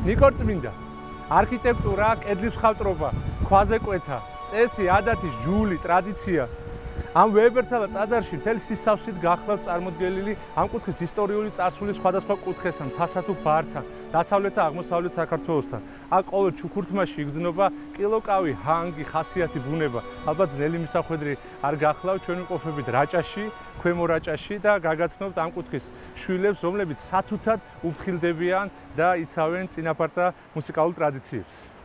ნიკორწმინდა, არქიტექტურა, კედლის მხატვრობა, ქვაზე კვეთა, წესი, ადათი, ჯული, ტრადიცია. Am ვებერთა და ტაძარში მთელი სისავსით გახლავთ წარმოდგენილი ამ კუთხის ისტორიული წარსულის სხვადასხვა კუთხესთან, მთასა თუ ბართან, დასავლეთ და აღმოსავლეთ საქართველოსთან. აქ ყოველ ჩუქურთმაში იგრძნობა კილოკავი, ჰანგი, ხასიათი ბუნება. ალბათ ძნელი მისახვედრი არ გახლავთ, ჩვენ ვიმყოფებით რაჭაში, ქვემო რაჭაში და გაგაცნობთ ამ კუთხის შვილებს, რომლებიც სათუთად უფრთხილდებიან და იცავენ წინაპართა მუსიკალურ ტრადიციებს.